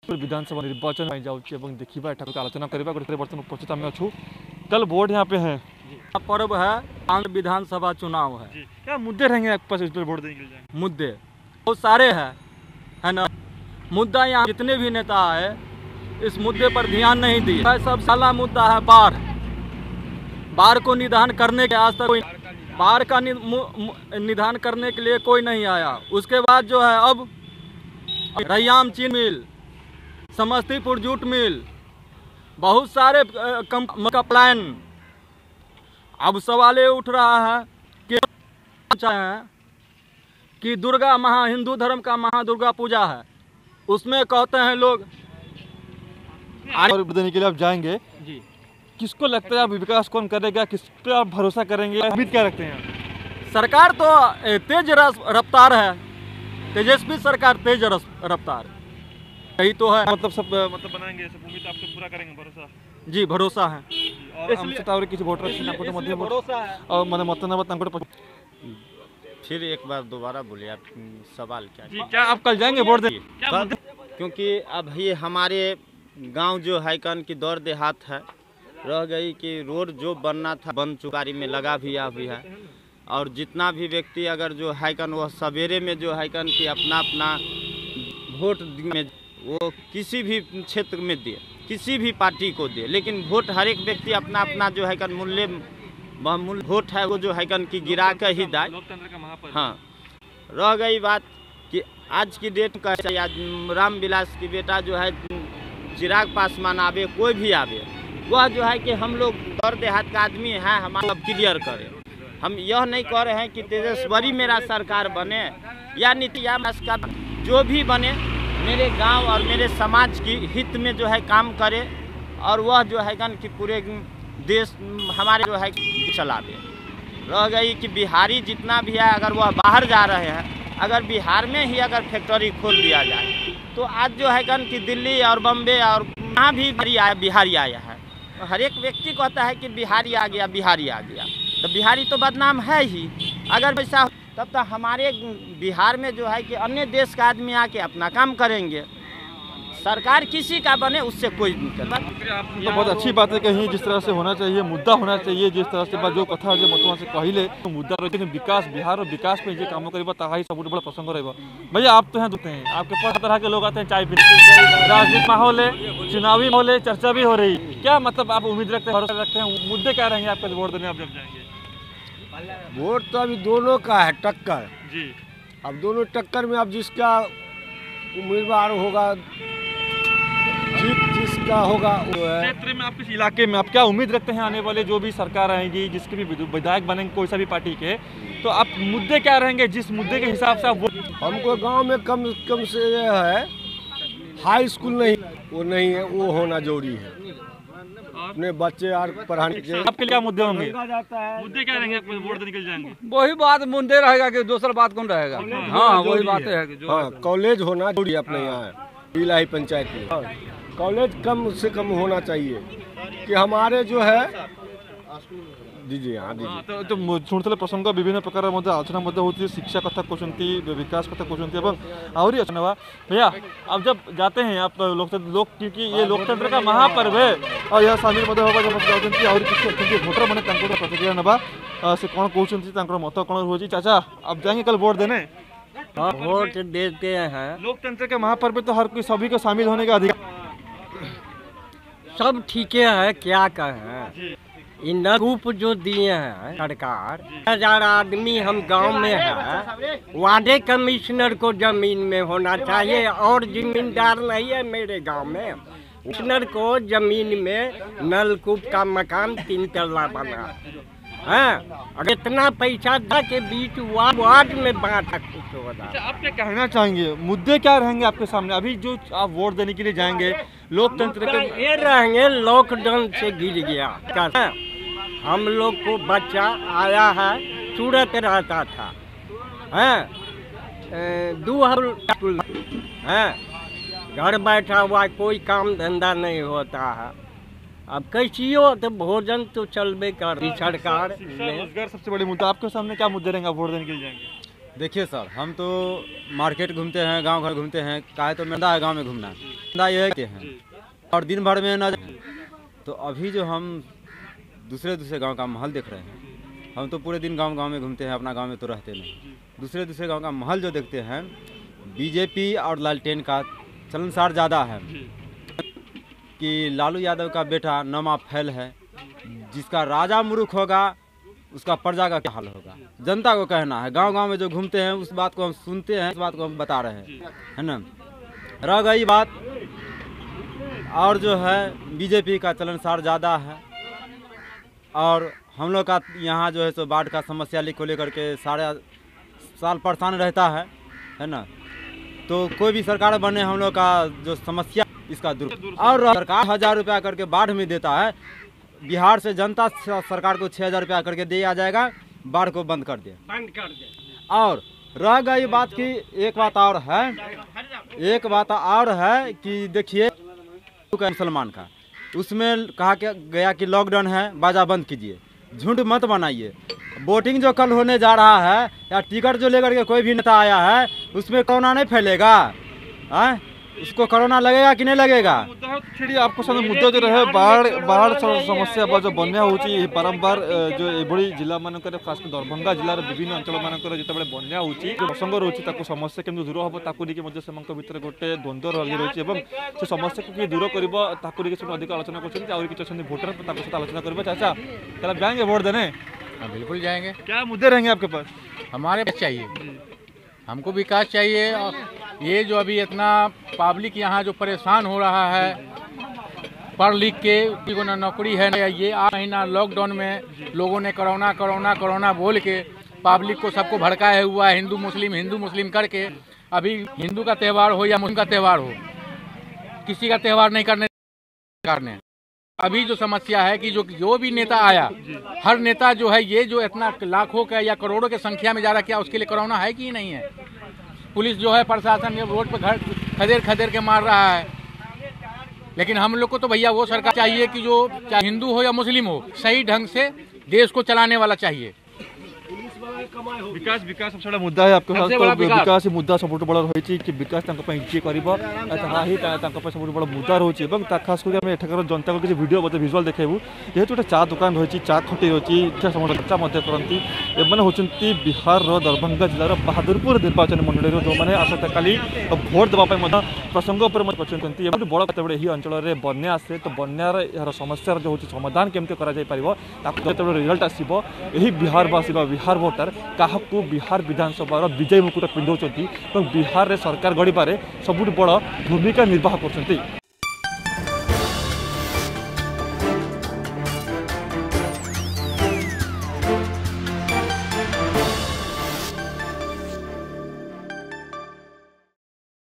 विधानसभा निर्वाचन देखा एटा आलोचना करबा बर्तमान उपस्थित आम अच्छू कल वोट यहाँ पे है पर्व है, विधानसभा चुनाव है। क्या मुद्दे रहेंगे आपके पास इस पर वोट देने के लिए? मुद्दे बहुत सारे हैं, है ना। मुद्दा यहाँ जितने भी नेता है इस मुद्दे पर ध्यान नहीं दिए। सब साला मुद्दा है बाढ़ को निदान करने के आज तक कोई बाढ़ का निदान करने के लिए कोई नहीं आया। उसके बाद जो है अब रैयाम चीनी मिल, समस्तीपुर जूट मिल, बहुत सारे का प्लान। अब सवाल ये उठ रहा है कि दुर्गा हिंदू धर्म का महादुर्गा पूजा है, उसमें कहते हैं लोग और देने के लिए आप जाएंगे जी। किसको लगता है आप विकास कौन करेगा, किस पे आप भरोसा करेंगे, उम्मीद क्या रखते हैं? सरकार तो तेज रफ्तार है, तेजस्वी सरकार तेज रफ्तार, यही तो है। मतलब सब बनाएंगे, सब उम्मीद आपसे पूरा करेंगे, भरोसा? जी भरोसा है। और किसी वोटर भरोसा है और मैंने मत फिर एक बार दोबारा बोलिए आप सवाल क्या जी? क्या आप कल जाएंगे वोट देने? क्योंकि अब ये हमारे गांव जो है कन की दौर देहात है, रह गई कि रोड जो बनना था बन चुकारी में लगा भी है। और जितना भी व्यक्ति अगर जो है कन वह सवेरे में जो है कन कि अपना वोट में वो किसी भी क्षेत्र में दे, किसी भी पार्टी को दे, लेकिन वोट हर एक व्यक्ति अपना जो है कन मूल्य वोट है वो जो है कन की गिरा कर ही दाए। लोकतंत्र का महापर्व। हाँ, रह गई बात कि आज की डेट का रामविलास की बेटा जो है चिराग पासवान आवे, कोई भी आवे, वह जो है कि हम लोग दौर देहात का आदमी है, हमारा क्लियर करें। हम यह नहीं कह रहे हैं कि तेजस्वी मेरा सरकार बने या नीतीश का जो भी बने, मेरे गांव और मेरे समाज की हित में जो है काम करे, और वह जो है कि पूरे देश हमारे जो है चलावे। रह गई कि बिहारी जितना भी है अगर वह बाहर जा रहे हैं, अगर बिहार में ही अगर फैक्ट्री खोल दिया जाए तो आज जो है कि दिल्ली और बम्बे और यहाँ भी बिहारी आया है, तो हर एक व्यक्ति कहता है कि बिहारी आ गया, तो बिहारी तो बदनाम है ही। अगर वैसा तब तो हमारे बिहार में जो है कि अन्य देश का आदमी आके अपना काम करेंगे, सरकार किसी का बने उससे कोई नहीं। तो बहुत अच्छी बात है कहीं जिस तरह से होना चाहिए, मुद्दा होना चाहिए, जिस तरह से जो कथा जो मतवा से कहले तो मुद्दा रहे विकास बिहार और विकास पे जो काम करेगा ताही सब बड़ा प्रसंग रहेगा। भैया आप तो हैं दुखते हैं, आपके पास तरह के लोग आते हैं, चाय पीते, राजनीतिक माहौल है, चुनावी माहौल है, चर्चा भी हो रही, क्या मतलब आप उम्मीद रखते हैं, भरोसा रखते हैं, मुद्दे क्या रहेंगे आपके वोट देने आप जब जाएंगे? वोट तो अभी दोनों का है टक्कर जी। अब दोनों टक्कर में अब जिसका उम्मीदवार होगा, जिसका होगा क्षेत्र में आप किस इलाके में आप क्या उम्मीद रखते हैं आने वाले जो भी सरकार आएगी, जिसके भी विधायक बनेंगे कोई सा भी पार्टी के, तो आप मुद्दे क्या रहेंगे जिस मुद्दे के हिसाब से आप वोट? हमको गांव में कम से है हाई स्कूल नहीं है, वो होना जरूरी है, अपने बच्चे और पढ़ाने के। आपके लिए मुद्दे होंगे? मुद्दे क्या रहेंगे वोट देने के लिए जाएंगे? वही बात मुद्दे रहेगा कि दूसरा बात कौन रहेगा? हाँ वही बात है। हाँ, कॉलेज होना जरूरी है अपने यहाँ इलाही पंचायत में, कॉलेज कम से कम होना चाहिए कि हमारे जो है दीजिए। हाँ दीजिए। तो शुणुले प्रसंग विभिन्न प्रकार आलोचना होती, शिक्षा कथा कहते, विकास कथा कहते आहरी अच्छा भैया। अब जब जाते हैं आप क्योंकि ये लोकतंत्र का महापर्व है और यह शामिल होगा जब जाती आहरी भोटर मैंने प्रतिक्रिया नवा से कौन कहते मत कौन हो। चाचा आप जाएंगे कल वोट देने? वोट देते हैं। लोकतंत्र के महापर्व तो हर कोई सभी को शामिल होने का अधिकार, सब ठीक है, क्या कहें, इन रूप जो दिए हैं सरकार, 1000 आदमी हम गांव में है, वार्ड कमिश्नर को जमीन में होना चाहिए, और जमींदार नहीं है मेरे गांव में, कमिश्नर को जमीन में नलकूप का मकान 3 तल्ला बना है, और इतना पैसा के बीच वार्ड में बांटा कुछ हो रहा है। आप क्या कहना चाहेंगे, मुद्दे क्या रहेंगे आपके सामने अभी जो आप वोट देने के लिए जाएंगे? लोकतंत्र के ये रहेंगे, लॉकडाउन से गिर गया, हम लोग को बच्चा आया है, सूरत रहता था, घर बैठा हुआ, कोई काम धंधा नहीं होता है, अब कैसियो तो भोजन तो चलबे कर रही सरकार। रोजगार सबसे बड़ी मुद्दा आपके सामने क्या मुद्दे रहेंगे वोट देने के लिए जाएंगे? देखिए सर, हम तो मार्केट घूमते हैं, गांव घर घूमते हैं, काहे तो मेरा है गांव में घूमना, ये हैं और दिन भर में न। तो अभी जो हम दूसरे गांव का माहौल देख रहे हैं, हम तो पूरे दिन गांव में घूमते हैं, अपना गांव में तो रहते नहीं। दूसरे गांव का माहौल जो देखते हैं, बीजेपी और लालटेन का चलनसार ज़्यादा है कि लालू यादव का बेटा नमा फैल है, जिसका राजा मूर्ख होगा उसका प्रजा का क्या हाल होगा। जनता को कहना है, गांव में जो घूमते हैं उस बात को हम सुनते हैं, उस बात को हम बता रहे हैं, है ना। रह गई बात और जो है बीजेपी का चलनसार ज़्यादा है, और हम लोग का यहाँ जो है सो बाढ़ का समस्या को लेकर के सारे साल परेशान रहता है ना। तो कोई भी सरकार बने, हम लोग का जो समस्या इसका दूर, और सरकार 1000 रुपया करके बाढ़ में देता है। बिहार से जनता सरकार को 6000 रुपया करके दिया जाएगा, बाढ़ को बंद कर दे। और रह गई बात की एक बात और है कि देखिए मुसलमान का, उसमें कहा गया कि लॉकडाउन है, बाजा बंद कीजिए। झुंड मत बनाइए। वोटिंग जो कल होने जा रहा है या टिकट जो लेकर के कोई भी नेता आया है, उसमें कोरोना नहीं फैलेगा, उसको कोरोना लगेगा कि नहीं लगेगा। आपको सामने मुद्दा जो रहे बाढ़ समस्या जो बन्या होची बारंबार जो एभली जिला मानकर खास दरभंगा जिलार विभिन्न अंचल मानकर जितेबाला बन्या होची जो प्रसंग रोची ताको समस्या केमि दूर हबो ताको निके मध्ये सेमंक भितर गोटे द्वंद्व रही रोची एवं से समस्या को कि दूर करबो ताको निके से अधिक आलोचना करछन और किछ छन वोटर ताको साथ आलोचना करबो। चाचा चला जाएंगे वोट देने? हाँ बिल्कुल जाएंगे। क्या मुद्दे रहेंगे आपके पास? हमारे पास चाहिए, हमको विकास चाहिए। और ये जो अभी इतना पब्लिक यहाँ जो परेशान हो रहा है, पढ़ लिख के को ना नौकरी है ना, ये 8 महीना लॉकडाउन में लोगों ने कोरोना बोल के पब्लिक को सबको भड़काया हुआ है, हिंदू मुस्लिम करके। अभी हिंदू का त्यौहार हो या मुस्लिम का त्यौहार हो, किसी का त्यौहार नहीं करने। अभी जो समस्या है कि जो भी नेता आया, हर नेता जो है ये जो इतना लाखों का या करोड़ों की संख्या में जा रहा, क्या उसके लिए कोरोना है कि नहीं है? पुलिस जो है, प्रशासन रोड पर घर खदेड़ के मार रहा है। लेकिन हम लोग को तो भैया वो सरकार चाहिए कि जो चाहे हिंदू हो या मुस्लिम हो, सही ढंग से देश को चलाने वाला चाहिए। विकास सबसे बड़ा मुद्दा है आपके साथ। तो विकास ही मुद्दा सब बड़ा रही कि विकास जी कर सब बड़ा मुद्दा रोचे। खास करके एठार जनता को किसी वीडियो विजुआल देखेबू, जेहेतु गोटे चा दुकान रही, चा खटी रही, चर्चा करती। एମାନେ होती बिहार दरभंगा जिलार बहादुरपुर निर्वाचन मंडल जो मैंने आसता काली भोट देवाई प्रसंग पर बड़ कतबे यही अंचल में बन्या आसे, तो बन्यार यार समस्या जो होची समाधान केमती कर रिजल्ट आसो, यही बिहारवासी बिहार भोटर क्या बिहार विधानसभा विजय मुकुट पिंधाऊँ, बिहार सरकार गढ़ सबुठ बड़ भूमिका निर्वाह कर।